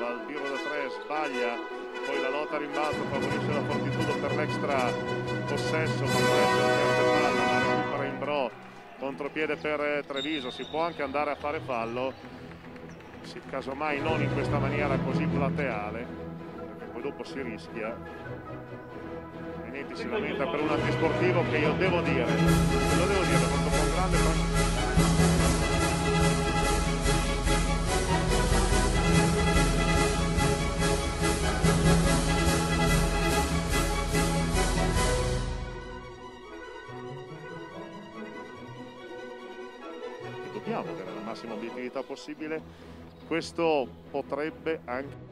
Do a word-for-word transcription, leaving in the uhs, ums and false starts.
al tiro da tre sbaglia, poi la lotta a rimbalzo favorisce la Fortitudo per l'extra possesso, ma perde palla, la recupera in Bro, contropiede per Treviso, si può anche andare a fare fallo, sì, casomai non in questa maniera così plateale, perché poi dopo si rischia. Benetti si lamenta per un antisportivo che io devo dire, lo devo dire, quanto un grande dobbiamo avere la massima obiettività possibile. Questo potrebbe anche